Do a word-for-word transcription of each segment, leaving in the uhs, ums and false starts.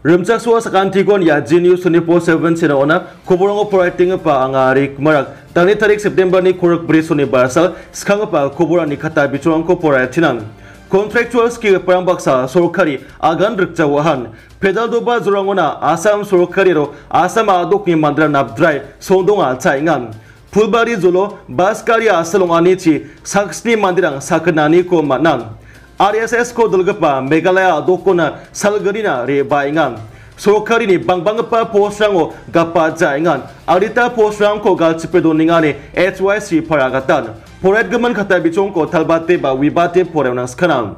Rumcak suwa sakantikon ya Genius twenty-four seven sina ona kuburango operating pa angari kumarak tangni tarik September ni kuruk brisuni barsal skang pa kuburan ni kata bicuang ko poratinan contractual skill parang baksa sorkari agan rikjawahan pedal doba zurangona asam sorkari ro asam adok ni mandra nabdrai sondonga chaingan Pulbari Zolo baskari asalong anichi saksni mandirang sakanani ko manan R S S ko dalgapa Meghalaya dokona salgarina re baingan sorkari ni bangbang pa posrango gapa jaingan arita posrang ko galchipedo ningani H Y C paragatan poret gaman khata bichong ko thalbate ba wibate porewnang skanang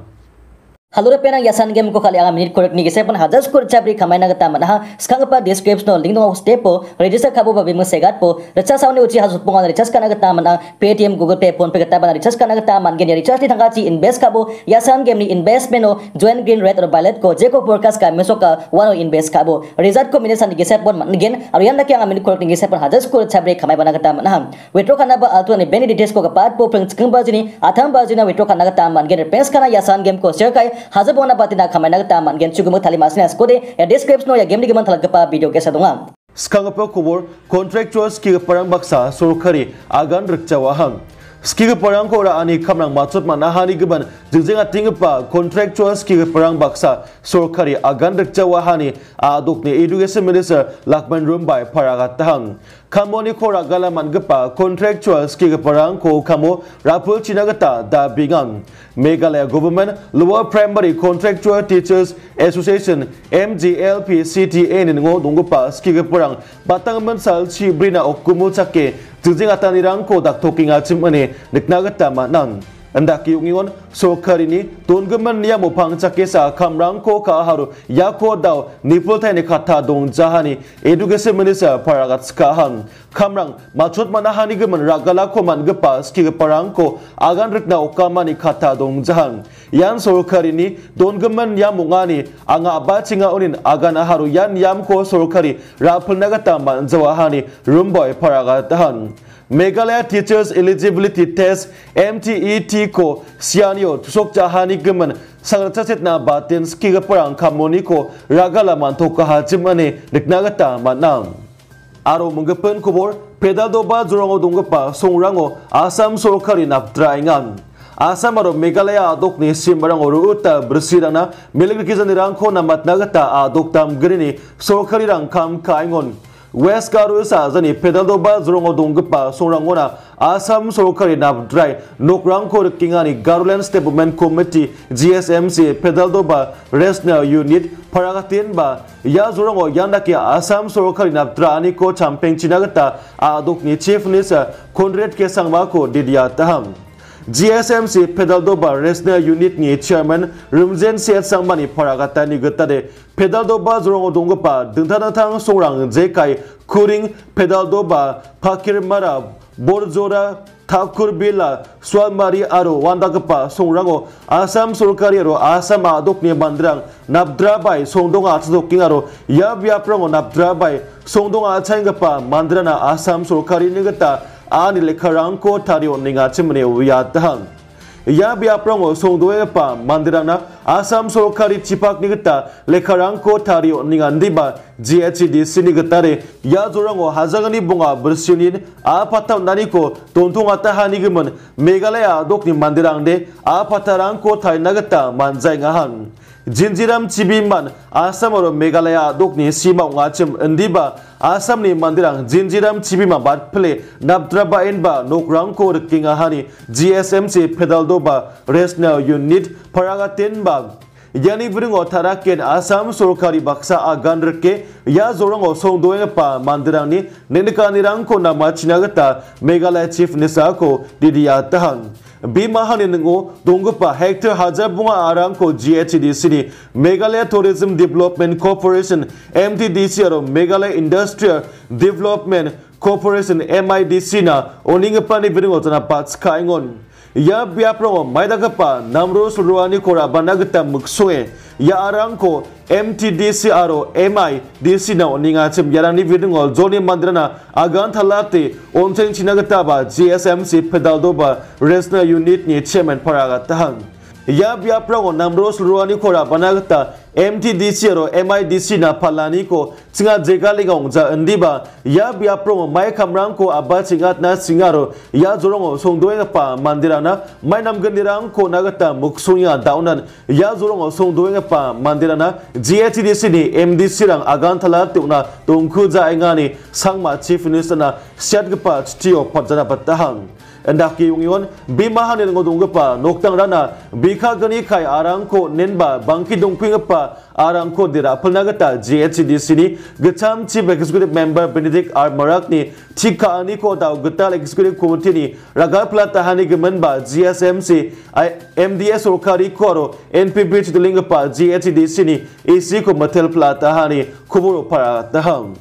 Halo pena yasan game ko kali ang minute correct ni gese pon hajas kur chabri kamai na gata mana skang pa description no link no step po register khabo ba bimu segat po recha sauni uchi hasut ponga recharge kana gata mana Paytm Google Pay phone pe gata bana recharge kana gata man gen recharge ni thanga chi invest khabo yasan game ni investment no join green red or violet ko je ko forecast ka meso ka one invest khabo result ko minute san gese pon man gen aru yan na kya ang minute correct ni gese pon hajas kur chabri kamai bana gata mana withdraw kana ba altu ni benefit details ko ka pat po peng skang ba jini atham ba jina withdraw kana gata man gen pens kana yasan game ko share kai Haza bona batina kamai nagta man gen chugumu thali masina skode ya description no ya game ni geman thalagpa video ke sadunga skangapa kubur contractual skill parang baksa sorkari agan rikjawahan skill parang ko ra ani kamrang machut manahani geban jingjenga tingpa contractual skill parang baksa sorkari agan rikjawahani aduk ni education minister Lakman Rumbai paragatahang Kamoni kora galaman gepa contractual skill parang ko kamo rapul chinagata da bingan Meghalaya Government Lower Primary Contractual Teachers Association M G L P C T A ni ngo dunggupa skill parang batang mensal chi brina okumu chake jingjenga tanirang ko dak tokinga chimane niknagata manan Anda kiungingon sorkari ni tunggeman niya mo pang chakesa kamrang ko kaharu yako daw nipul tay ni kata dong jahani education minister paragat skahan kamrang machut manahani geman ragala ko man gepa ski parang ko agan rikna okama ni kata dong jahan yan sorkari ni tunggeman niya mo ngani anga abachinga unin agan aharu yan yam ko sorkari rapul nagata man jawahani rumboy paragatahan Meghalaya Teachers Eligibility Test M T E T ko sianyo tusok jahani geman sangatsaset na batin skiga parang kamoni ko ragala man toka hajimane niknagata manang aro munggepen kubor pedal doba zurango dunggepa songrango Asam sorkari napdraingan Asam aro Meghalaya adok ni simbarang uruta bersirana milik kizanirang ko namat nagata adok tam gerini sorkari rang kam kaingon West Garusa zani pedal doba zurongo donggepa songrangona Asam sorkari nabdrai nokrang ko kingani Garuland Development Committee G S M C pedal doba regional unit paragatin ba ya zurongo yandaki Asam sorkari nabdrani ko champeng chinagata adok ni chief minister Conrad Kesangma ko didia taham G S M C pedal doba regional unit ni chairman Rumjen Seth Sangmani paragata ni gutade pedal doba zurongo donggepa dengtang-dengtang songrang jekai kuring pedal doba pakir mara borzora Thakur Bila Swalmari aro wandagpa songrango Asam sorkari aro Asam adok ni mandrang nabdrabai songdonga atsoking aro yabyaprango nabdrabai songdonga achaingpa mandrana Asam sorkari nigata ani lekharang ko tario ninga chimne uyatang ya biaprango songdoe pa mandirana Asam sorkari chipak nigata lekharang ko tario ninga ndiba G H D C nigatare ya zorango hazagani bunga bersinin a pataw naniko tontung atahani gemen Meghalaya dokni mandirang de a patarang ko thai nagata manjai ngahan Jinjiram Chibiman Asam aro Meghalaya dokni sima ngachim ndiba Asam ni mandirang Jinjiram Chibima batple nabdraba enba nokrang ko rikinga hani G S M C pedal doba regional unit paragatin ba Yani viringo taraken Asam sorkari baksa agan rike ya zorango songdoe pa mandirang ni nenekanirang ko na machinagata Meghalaya chief nisa ko didiya tahan Bimahan ningo donggupa hector hajar bunga arang ko G H D C ni Meghalaya Tourism Development Corporation M T D C aro Meghalaya Industrial Development Corporation M I D C na oningpa ni viringo tana pats kaingon ya biaprongo maidagapa namro suruani kora banagata muksoe ya arang ko M T D C aro M I D C na oninga chim yarani viringo zoni mandrana agan thalate onchen chinagata ba G S M C pedal doba regional unit ni chairman paragatahan ya biaprang namros ruani kora banagta M T D C ro M I D C na palani ko singa jegalingong ja andiba ya biaprang mai kamrang ko aba singat na singaro ya zorong songdoeng pa mandirana mai nam gandirang ko nagata muksunya daunan ya zorong songdoeng pa mandirana G H D C ni M D C rang agan thala tuna tongku ja engani sangma chief minister na siatgpa tio pajana patahang Endak kiungion bimahan ng odungpa noktang rana bika gani kai arangko nenba bangki dongpingpa arangko dira pelnagata G H D C ni gacham chief executive member Benedict R Marak ni chika ani ko daw gatal executive committee ni ragal platahani gemenba G S M C M D S sorkari koro N P P chidlingpa G H D C ni A C ko matel platahani kuburo para taham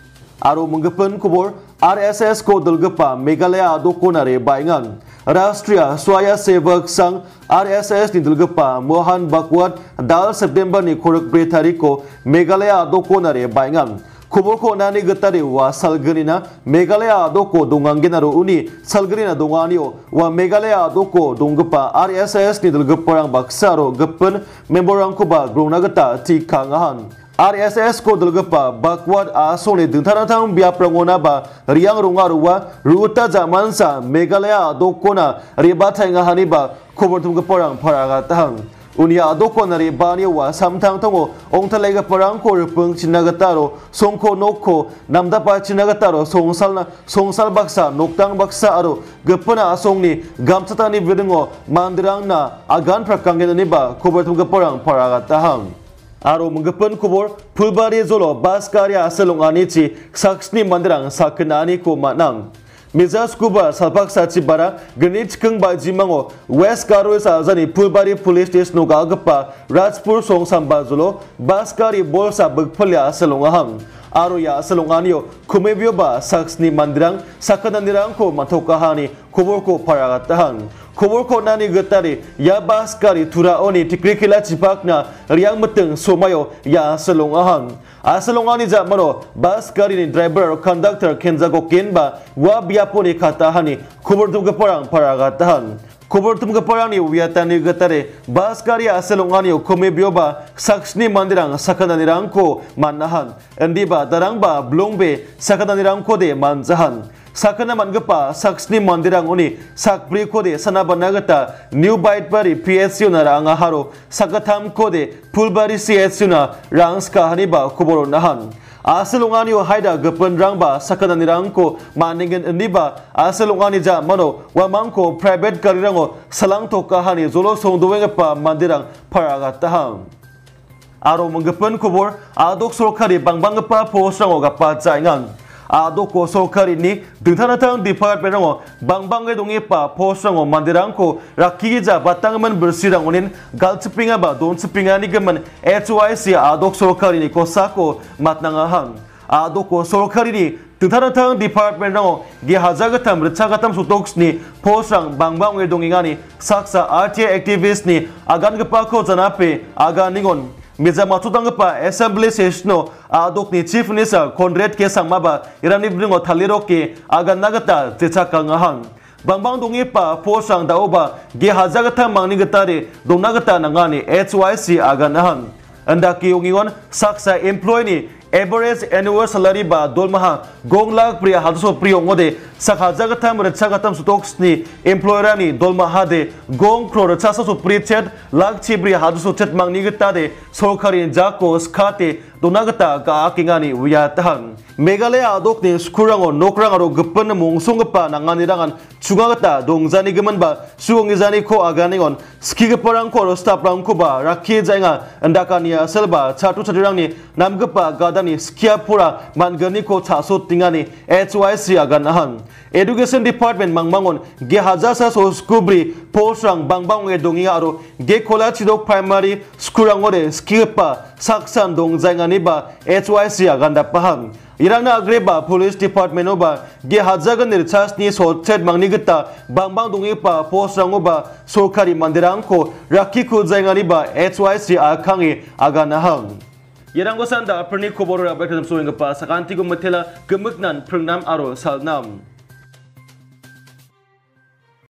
aro menggepen kubur R S S ko dulgapa Meghalaya dokonare baingan Rashtriya Swaya Sevak Sangh R S S ni dulgapa Mohan Bhagwat dal September ni korak brethari ko Meghalaya dokonare baingan kubur ko nani gatari wa salganina Meghalaya doko dongangenaro uni salganina donganio wa Meghalaya doko donggapa R S S ni dulgaparang baksaro gapan memberang ko ba gronagata ti kangahan R S S ko dulgapa Bhagwat asone dengtanatang biaprangona ba riang rungaruwa ruta zamansa Meghalaya dokona ribatai ngahani ba kobertum gaparang paragatang unia dokona ribani wa samtang tongo ongtalega parang ko ripung chinagataro songko nokko namdapa chinagataro songsalna songsal baksa noktang baksa aro gapana asongni gamchatani vidingo mandirangna agan prakangenani ba kobertum gaparang paragatang aro menggepen kubur pulbari zolo bas karya asalungani ci saksni mandirang sakenani ko manang Mizas kuba salpak sachi bara genit keng baji mango West Karo azani pulbari police station no gagapa Rajpur song samba zolo bas kari bolsa begpalya asalungaham aro ya asalunganio kumebio ba saksni mandirang sakenandirang ko matokahani kubur ko paragatahan kubur ko nani getari ya baskari tura oni tikrikila cipakna riang meteng somayo ya selongahan aselongani jamano baskari ni driver conductor kenjago kenba wa biaponi katahani kubur tum geparang paragatahan kubur tum geparang ni wiatani getare baskari aselongani kome bioba saksni mandirang sakananirang ko manahan endiba darangba blongbe sakananirang ko de manjahan sakana mangapa saksni mandirang uni sakpri kode sanabanagata new baitbari P S U na ranga haro sakatham kode pulbari C S U na rangska haniba kuboro nahan asalungani haida gapan rangba sakana nirangko maningen eniba asalungani ja mano wamangko private karirango salang to kahani zolo songdowenga pa mandirang paragatahan aro manggapan kubor adok sorkari bangbangpa posrango gapa jaingan adoko sorkari ni dengtanatang department rango bangbangge dongi pa posrango mandirangko rakija batangaman bersirang onin galchipinga ba don chipinga ni gaman H Y C adok sorkari ni kosako matnangahan adoko sorkari ni dengtanatang department rango ge hajagatam rechagatam sutoks ni posrang bangbangge dongingani saksa R T I activist ni agan gapa ko janape aganingon Meja matutangpa assembly session adok ni chief minister Conrad ke sangmaba irani bringo thaliro ke aga nagata techa kangahan bangbang dongi pa posang daoba ge hajagata mangni gatare donagata nangani H Y C aga nahan andaki yongingon saksa employee ni average annual salary ba dolmaha gong lakh priya hadso priyongode sakhajagatam rachagatam sutoksni employer ni dolmaha de gong crore chasa so prichet lakh chibri hadso chet mangni gitade sorkari jako skate donagata ka akingani uyatahan Meghalaya adok ni skurango nokrangaro gepen mungsungpa nanganirangan chugagata dongjani gemenba sugongizani ko aganingon skigeparang ko staprang ko ba rakhi jainga andakani aselba chatu chadirangni namgepa gadani skiapura mangani ko chaso tingani H Y C aganahan education department mangmangon ge hajasa so skubri posrang bangbang e dongia aro ge kola chidok primary skurangore skipa saksan dongjaingani ba H Y C aganda paham irangna agreba police department oba ge hajagan nirchas ni sochet mangnigata bangbang dongi pa posrang oba sorkari mandirangko rakhi ku jaingani ba H Y C akhangi aganahang Yeranggo sanda perni koboro abek dalam soing pa sakanti ko matela gemuknan prengnam aro salnam